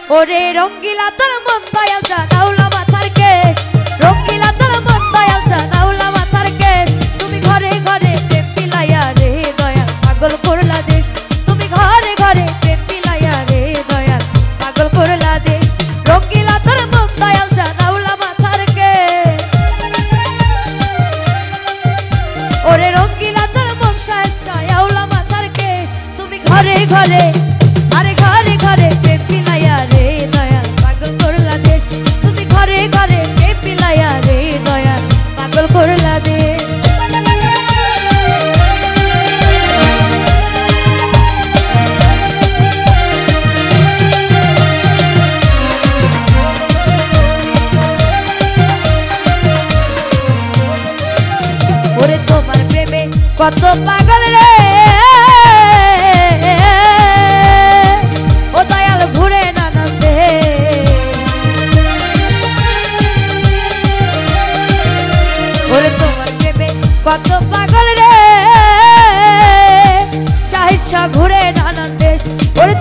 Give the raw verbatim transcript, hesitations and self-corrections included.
ওরে রঙ্গিলা তোর মন দয়াল জানাউলা মাথার কে রঙ্গিলা তোর মন দয়াল জানাউলা মাথার কে তুমি ঘরে ঘরে প্রেম পিলাইয়া রে দয়াল পাগল করলা দেশ তুমি ঘরে ঘরে প্রেম পিলাইয়া রে দয়াল পাগল করলা দেশ রঙ্গিলা তোর মন দয়াল জানাউলা মাথার কে ওরে রঙ্গিলা তোর মন সায়াউলা মাথার কে তুমি ঘরে ঘরে আরে ঘরে ঘরে প্রেম পিলাইয়া রে দয়াল পাগল করলা দেশ তুমি ঘরে ঘরে প্রেম পিলাইয়া রে দয়াল পাগল করলা দেশ ওরে তোমার প্রেমে কত পাগল রে কত পাগল রে সাহিত্য ঘুরে নানান দেশ ওরে